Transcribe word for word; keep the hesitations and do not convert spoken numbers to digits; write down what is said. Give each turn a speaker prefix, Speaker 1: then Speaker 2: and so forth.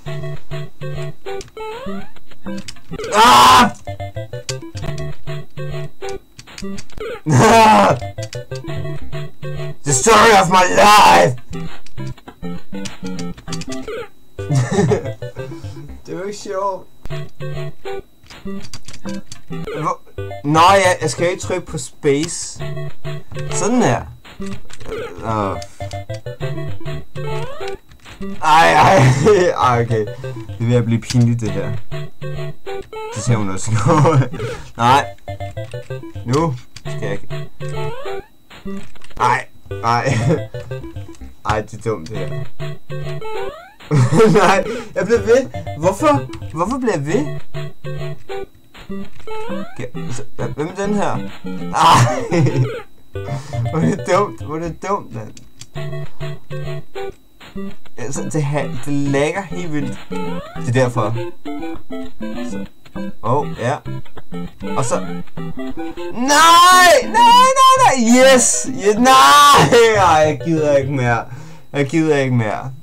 Speaker 1: Ah! The story of my life! Det var ikke sjovt. Nå ja, jeg skal ikke trykke på space. Sådan her. Uh. Ej, ej, ej, okay. Det vil jeg blive pinligt, det her. Det ser hun også noget. Nej. Nu skal jeg ikke. Ej, ej. Ej, det er dumt, det her. Nej, jeg bliver ved. Hvorfor? Hvorfor bliver jeg ved? Okay, så, hvem er den her? Ej. Hvor er det dumt, hvor er det dumt, mand. Altså, det, det lægger helt vildt. Det er derfor. Så. Åh, oh, ja. Og så... Nej! Nej, nej, nej! Yes! yes! Nej! Ej, jeg gider ikke mere. Jeg gider ikke mere.